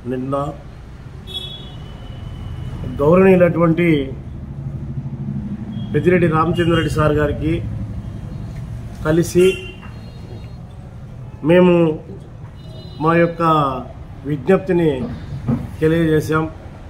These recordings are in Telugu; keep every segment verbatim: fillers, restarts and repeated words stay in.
నిన్న గౌరవనీయులైనటువంటి పెద్దిరెడ్డి రామచంద్రారెడ్డి సార్ గారికి కలిసి మేము మా యొక్క విజ్ఞప్తిని తెలియజేశాం.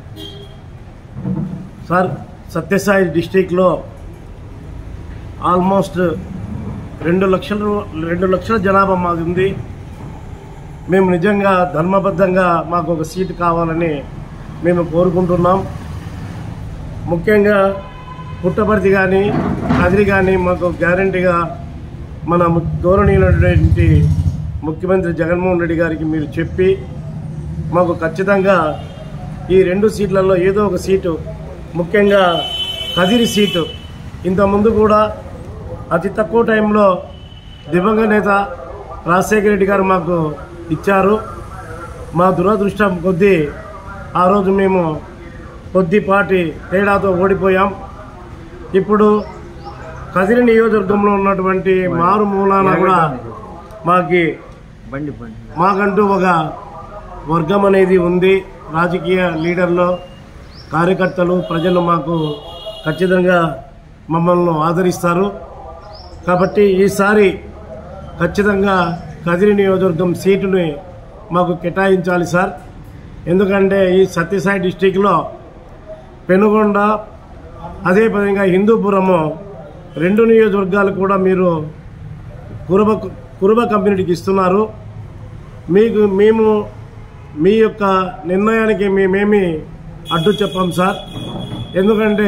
సార్, సత్యసాయి డిస్టిక్లో ఆల్మోస్ట్ రెండు లక్షల రెండు లక్షల జనాభా మాది ఉంది. మేము నిజంగా ధర్మబద్ధంగా మాకు ఒక సీటు కావాలని మేము కోరుకుంటున్నాం. ముఖ్యంగా పుట్టపర్తి కానీ కదిరి కానీ మాకు గ్యారంటీగా మన గౌరవనీయులైనటువంటి ముఖ్యమంత్రి జగన్మోహన్ రెడ్డి గారికి మీరు చెప్పి మాకు ఖచ్చితంగా ఈ రెండు సీట్లలో ఏదో ఒక సీటు, ముఖ్యంగా కదిరి సీటు ఇంతకుముందు కూడా అతి తక్కువ టైంలో దివంగత నేత రాజశేఖర రెడ్డి గారు మాకు ఇచ్చారు. మా దురదృష్టం కొద్దీ ఆ రోజు మేము కొద్దిపాటి తేడాతో ఓడిపోయాం. ఇప్పుడు కదిరి నియోజకవర్గంలో ఉన్నటువంటి మారుమూలాన కూడా మాకి మాకంటూ ఒక వర్గం అనేది ఉంది. రాజకీయ లీడర్లు, కార్యకర్తలు, ప్రజలు మాకు ఖచ్చితంగా మమ్మల్ని ఆదరిస్తారు. కాబట్టి ఈసారి ఖచ్చితంగా కదిరి నియోజకవర్గం సీటుని మాకు కేటాయించాలి సార్. ఎందుకంటే ఈ సత్యసాయి డిస్టిక్లో పెనుగొండ, అదేవిధంగా హిందూపురము రెండు నియోజకవర్గాలు కూడా మీరు కురుబ కురుబ కమ్యూనిటీకి ఇస్తున్నారు. మీకు మేము మీ యొక్క నిర్ణయానికి మేమేమి అడ్డు చెప్పాం సార్. ఎందుకంటే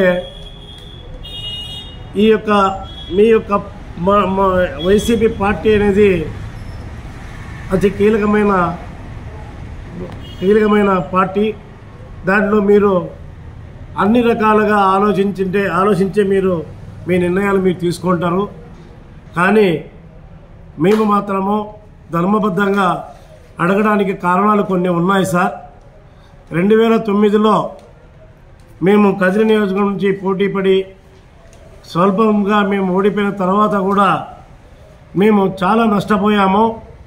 ఈ యొక్క మీ యొక్క వైసీపీ పార్టీ అనేది అతి కీలకమైన కీలకమైన పార్టీ. దాంట్లో మీరు అన్ని రకాలుగా ఆలోచించే ఆలోచించే మీరు మీ నిర్ణయాలు మీరు తీసుకుంటారు. కానీ మేము మాత్రము ధర్మబద్ధంగా అడగడానికి కారణాలు కొన్ని ఉన్నాయి సార్. రెండు వేల తొమ్మిదిలో మేము కదిరి నియోజకవర్గం నుంచి పోటీపడి స్వల్పంగా మేము ఓడిపోయిన తర్వాత కూడా మేము చాలా నష్టపోయాము.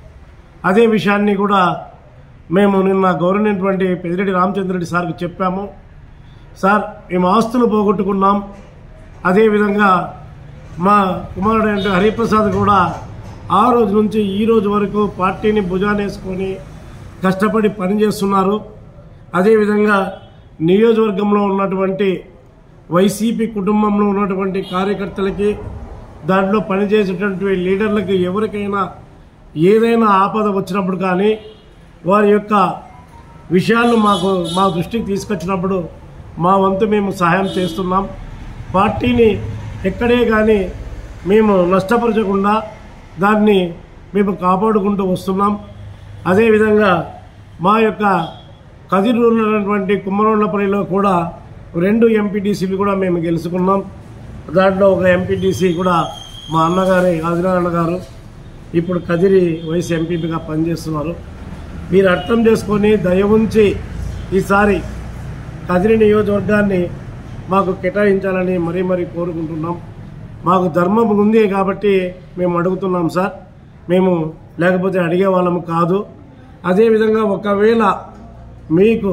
అదే విషయాన్ని కూడా మేము నిన్న గౌరవనీయులైనటువంటి పెద్దిరెడ్డి రామచంద్రరెడ్డి సార్కి చెప్పాము. సార్, మేము ఆస్తులు పోగొట్టుకున్నాం. అదేవిధంగా మా కుమారుడు హరిప్రసాద్ కూడా ఆ రోజు నుంచి ఈ రోజు వరకు పార్టీని భుజానేసుకొని కష్టపడి పనిచేస్తున్నారు. అదేవిధంగా నియోజకవర్గంలో ఉన్నటువంటి వైసీపీ కుటుంబంలో ఉన్నటువంటి కార్యకర్తలకి, దాంట్లో పనిచేసేటువంటి లీడర్లకి ఎవరికైనా ఏదైనా ఆపద వచ్చినప్పుడు కానీ వారి యొక్క విషయాలను మాకు మా దృష్టికి తీసుకొచ్చినప్పుడు మా వంతు మేము సహాయం చేస్తున్నాం. పార్టీని ఎక్కడే కానీ మేము నష్టపరచకుండా దాన్ని మేము కాపాడుకుంటూ వస్తున్నాం. అదేవిధంగా మా యొక్క కదిరి ఉన్నటువంటి కుమ్మరోళ్లపల్లిలో కూడా రెండు ఎంపీటీసీలు కూడా మేము గెలుచుకున్నాం. దాంట్లో ఒక ఎంపీటీసీ కూడా మా అన్నగారి ఆదినారాయణ గారు ఇప్పుడు కదిరి వైస్ ఎంపీపీగా పనిచేస్తున్నారు. మీరు అర్థం చేసుకొని దయ ఉంచి ఈసారి కదిరి నియోజకవర్గాన్ని మాకు కేటాయించాలని మరీ మరీ కోరుకుంటున్నాం. మాకు ధర్మం ఉంది కాబట్టి మేము అడుగుతున్నాం సార్. మేము లేకపోతే అడిగే వాళ్ళము కాదు. అదేవిధంగా ఒకవేళ మీకు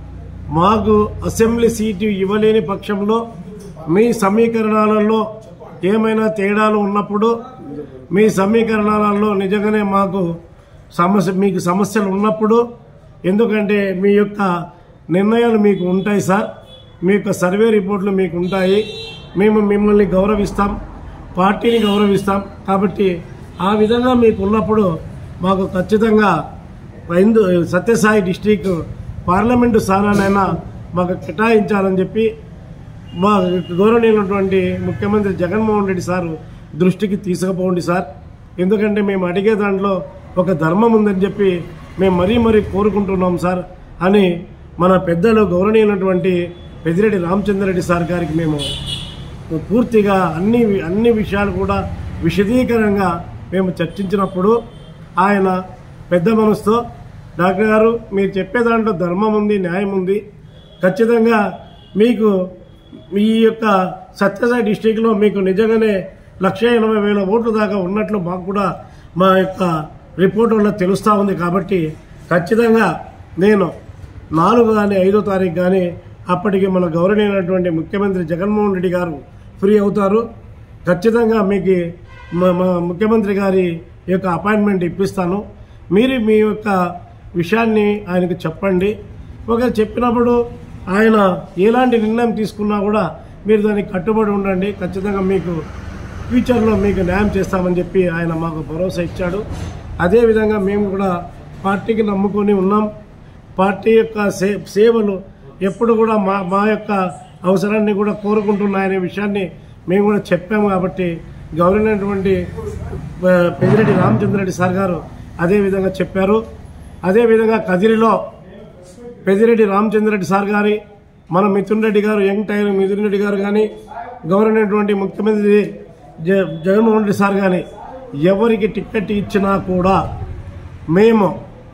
మాకు అసెంబ్లీ సీటు ఇవ్వలేని పక్షంలో మీ సమీకరణాలలో ఏమైనా తేడాలు ఉన్నప్పుడు, మీ సమీకరణాలలో నిజంగానే మాకు సమస్య మీకు సమస్యలు ఉన్నప్పుడు, ఎందుకంటే మీ యొక్క నిర్ణయాలు మీకు ఉంటాయి సార్, మీ యొక్క సర్వే రిపోర్ట్లు మీకు ఉంటాయి. మేము మిమ్మల్ని గౌరవిస్తాం, పార్టీని గౌరవిస్తాం. కాబట్టి ఆ విధంగా మీకు ఉన్నప్పుడు మాకు ఖచ్చితంగా హిందూ సత్యసాయి డిస్టిక్ పార్లమెంటు స్థానానైనా మాకు కేటాయించాలని చెప్పి మా గౌరవనీయులైనటువంటి ముఖ్యమంత్రి జగన్మోహన్ రెడ్డి సార్ దృష్టికి తీసుకుపోండి సార్. ఎందుకంటే మేము అడిగే దాంట్లో ఒక ధర్మం ఉందని చెప్పి మేము మరీ మరీ కోరుకుంటున్నాం సార్ అని మన పెద్దలు గౌరవనీయులైనటువంటి పెద్దిరెడ్డి రామచంద్రరెడ్డి సార్ గారికి మేము పూర్తిగా అన్ని అన్ని విషయాలు కూడా విశదీకరంగా మేము చర్చించినప్పుడు ఆయన పెద్ద మనసుతో, డాక్టర్ గారు మీరు చెప్పే దాంట్లో ధర్మం ఉంది, న్యాయం ఉంది, ఖచ్చితంగా మీకు ఈ యొక్క సత్యసాయి డిస్టిక్లో మీకు నిజంగానే లక్ష ఎనభై వేల ఓట్ల దాకా ఉన్నట్లు మాకు కూడా మా యొక్క రిపోర్ట్ వల్ల తెలుస్తూ ఉంది. కాబట్టి ఖచ్చితంగా నేను నాలుగు కానీ ఐదో తారీఖు కానీ అప్పటికి మన గౌరవనీయమైనటువంటి ముఖ్యమంత్రి జగన్మోహన్ రెడ్డి గారు ఫ్రీ అవుతారు. ఖచ్చితంగా మీకు మా ముఖ్యమంత్రి గారి యొక్క అపాయింట్మెంట్ ఇప్పిస్తాను. మీరు మీ యొక్క విషయాన్ని ఆయనకు చెప్పండి. ఒకవేళ చెప్పినప్పుడు ఆయన ఎలాంటి నిర్ణయం తీసుకున్నా కూడా మీరు దానికి కట్టుబడి ఉండండి. ఖచ్చితంగా మీకు ఫ్యూచర్లో మీకు న్యాయం చేస్తామని చెప్పి ఆయన మాకు భరోసా ఇచ్చాడు. అదేవిధంగా మేము కూడా పార్టీకి నమ్ముకొని ఉన్నాం. పార్టీ యొక్క సే సేవలు ఎప్పుడు కూడా మా మా యొక్క అవసరాన్ని కూడా కోరుకుంటున్నాయనే విషయాన్ని మేము కూడా చెప్పాము. కాబట్టి గౌరవమైనటువంటి పెద్దిరెడ్డి రామచంద్రరెడ్డి సార్ గారు అదేవిధంగా చెప్పారు. అదేవిధంగా కదిరిలో పెద్దిరెడ్డి రామచంద్రరెడ్డి సార్ గారి మన మిథున్ రెడ్డి గారు యంగ్ టైగర్ మిథున్ రెడ్డి గారు కానీ గౌరవమైనటువంటి ముఖ్యమంత్రి జగన్మోహన్ రెడ్డి సార్ కానీ ఎవరికి టికెట్ ఇచ్చినా కూడా మేము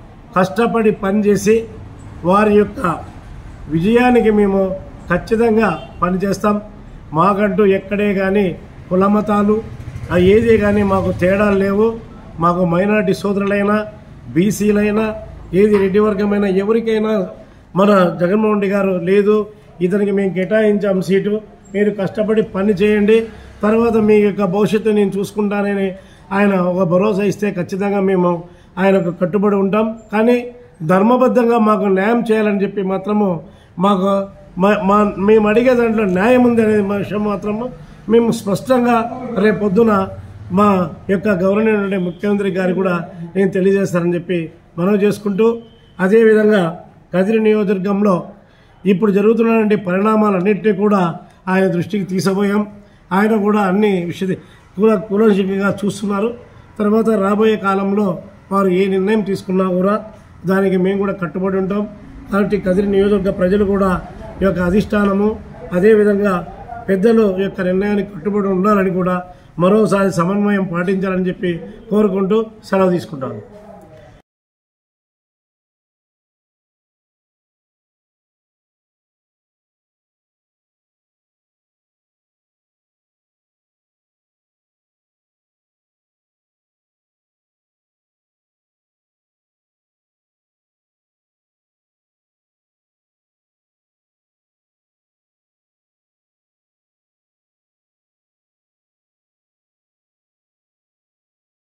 కష్టపడి పనిచేసి వారి యొక్క విజయానికి మేము ఖచ్చితంగా పనిచేస్తాం. మాకంటూ ఎక్కడే కానీ కులమతాలు ఏదే కానీ మాకు తేడాలు లేవు. మాకు మైనారిటీ సోదరులైనా బీసీలైనా ఏది రెడ్డి వర్గమైనా ఎవరికైనా మన జగన్మోహన్ రెడ్డి గారు లేదు ఇతనికి మేము కేటాయించాం సీటు, మీరు కష్టపడి పని చేయండి, తర్వాత మీ యొక్క భవిష్యత్తు నేను చూసుకుంటానని ఆయన ఒక భరోసా ఇస్తే ఖచ్చితంగా మేము ఆయనకు కట్టుబడి ఉంటాం. కానీ ధర్మబద్ధంగా మాకు న్యాయం చేయాలని చెప్పి మాత్రము మాకు మా మేము అడిగే దాంట్లో న్యాయం ఉంది అనే విషయం మాత్రము మేము స్పష్టంగా రేపొద్దున మా యొక్క గవర్నర్ ముఖ్యమంత్రి గారు కూడా నేను తెలియజేస్తానని చెప్పి మనవి చేసుకుంటూ, అదేవిధంగా కదిరి నియోజకవర్గంలో ఇప్పుడు జరుగుతున్నటువంటి పరిణామాలన్నింటినీ కూడా ఆయన దృష్టికి తీసుకుపోయాం. ఆయన కూడా అన్ని విషయ కూడా కూలంకషంగా చూస్తున్నారు. తర్వాత రాబోయే కాలంలో వారు ఏ నిర్ణయం తీసుకున్నా కూడా దానికి మేము కూడా కట్టుబడి ఉంటాం. కాబట్టి కదిరి నియోజకవర్గ ప్రజలు కూడా ఈ యొక్క అధిష్టానము అదేవిధంగా పెద్దలు యొక్క నిర్ణయానికి కట్టుబడి ఉండాలని కూడా మరోసారి సమన్వయం పాటించాలని చెప్పి కోరుకుంటూ సెలవు తీసుకుంటాను.